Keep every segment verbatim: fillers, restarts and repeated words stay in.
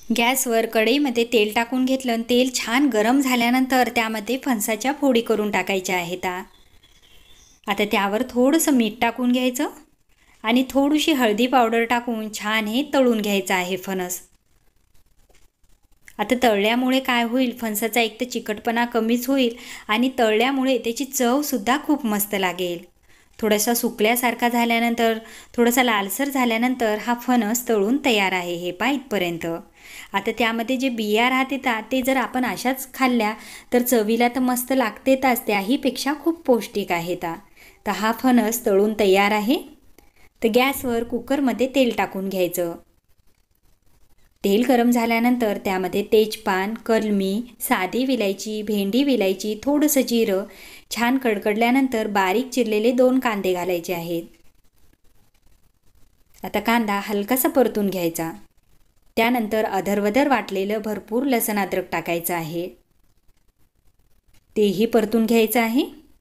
गॅसवर कढईमध्ये तेल टाकून घेतलं आणि तेल छान गरम झाल्यानंतर त्यामध्ये फणसाच्या फोडी करून टाकायच्या आहेत. आता त्यावर थोडंसं मीठ टाकून घ्यायचं आणि थोडीशी हळदी पावडर टाकून छान हे तळून घ्यायचं आहे फणस. आता तळल्यामुळे काय होईल, फणसाचा एक तर चिकटपणा कमीच होईल आणि तळल्यामुळे त्याची चवसुद्धा खूप मस्त लागेल. थोडासा सुकल्यासारखा झाल्यानंतर, थोडासा लालसर झाल्यानंतर हा फणस तळून तयार आहे. हे पहा इथपर्यंत. आता त्यामध्ये जे बिया राहतात ते जर आपण अशाच खाल्ल्या तर चवीला तर मस्त लागतेच, त्याहीपेक्षा खूप पौष्टिक आहेत. तर हा फणस तळून तयार आहे. तर गॅसवर कुकरमध्ये तेल टाकून घ्यायचं. तेल गरम झाल्यानंतर त्यामध्ये तेजपान, कलमी, साधी विलायची, भेंडी विलायची, थोडंसं जिरं छान कडकडल्यानंतर बारीक चिरलेले दोन कांदे घालायचे आहेत. आता कांदा हलकासा परतून घ्यायचा. त्यानंतर अधरवधर वाटलेलं भरपूर लसण अद्रक टाकायचं आहे. तेही परतून घ्यायचं आहे.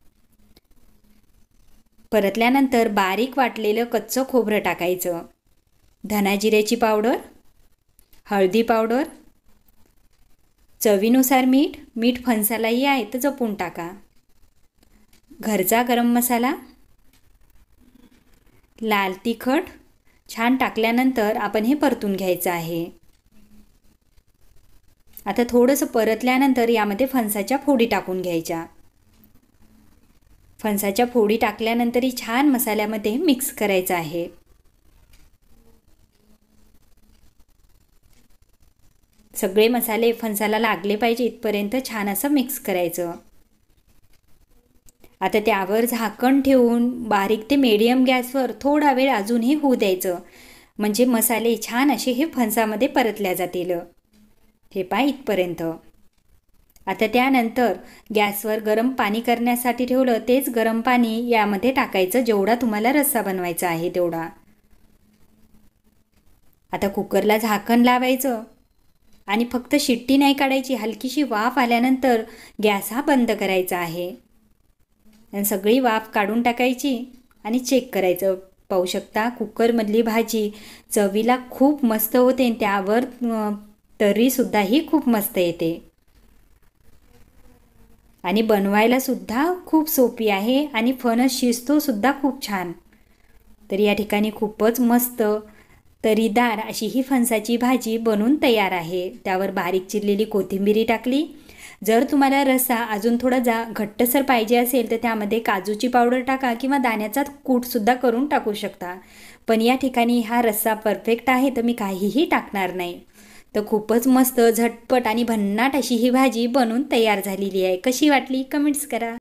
परतल्यानंतर बारीक वाटलेलं कच्चं खोबरं टाकायचं. धना जिऱ्याची पावडर, हळदी पावडर, चवीनुसार मीठ, मीठ फणसालाही आहे तर जपून टाका. घरचा गरम मसाला, लाल तिखट छान टाकल्यानंतर आपण हे परतून घ्यायचं आहे. आता थोडंसं परतल्यानंतर यामध्ये फणसाच्या फोडी टाकून घ्यायच्या. फणसाच्या फोडी टाकल्यानंतरही छान मसाल्यामध्ये मिक्स करायचं आहे. सगळे मसाले फणसाला लागले पाहिजे इथपर्यंत छान असं मिक्स करायचं. आता त्यावर झाकण ठेवून बारीक ते मीडियम गॅसवर थोडा वेळ अजूनही होऊ द्यायचं, म्हणजे मसाले छान असे हे फणसामध्ये परतल्या जातील. हे पहा इथपर्यंत. आता त्यानंतर गॅसवर गरम पाणी करण्यासाठी ठेवलं, तेच गरम पाणी यामध्ये टाकायचं, जेवढा तुम्हाला रस्सा बनवायचा आहे तेवढा. आता कुकरला झाकण लावायचं आणि फक्त शिट्टी नाही काढायची, हलकीशी वाफ आल्यानंतर गॅस हा बंद करायचा आहे. आणि सगळी वाफ काढून टाकायची आणि चेक करायचं. पाहू शकता कुकरमधली भाजी चवीला खूप मस्त होते, त्यावर तर्रीसुद्धाही खूप मस्त येते आणि बनवायलासुद्धा खूप सोपी आहे आणि फणस शिजतोसुद्धा खूप छान. तर या ठिकाणी खूपच मस्त तरीदार अशी ही फणसाची भाजी बनून तयार आहे. त्यावर बारीक चिरलेली कोथिंबीर टाकली. जर तुम्हाला रस्सा अजून थोडा जा घट्टसर पाहिजे असेल तर त्यामध्ये काजूची पावडर टाका किंवा दाण्याचा कूटसुद्धा करून टाकू शकता. पण या ठिकाणी हा रस्सा परफेक्ट आहे तर मी काहीही टाकणार नाही. तर खूपच मस्त झटपट आणि भन्नाट अशी ही भाजी बनून तयार झालेली आहे. कशी वाटली कमेंट्स करा.